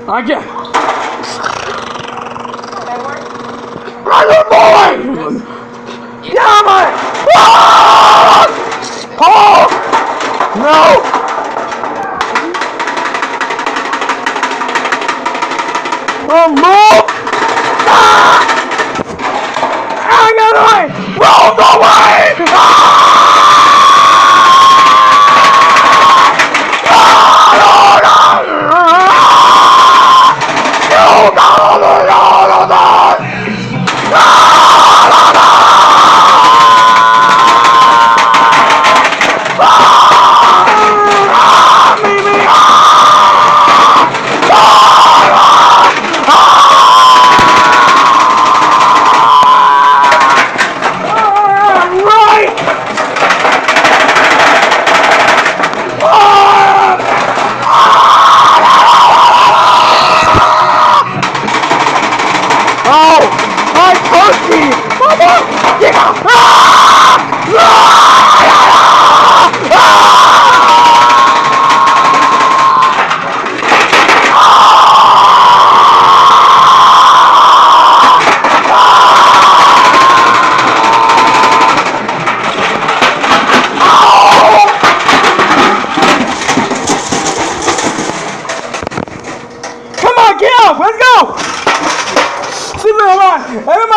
I get. Boy! Yeah, man! Paul! No! Oh, move! Ah! Hang on away! Roll away! Come on, get up! Let's go! See me alive!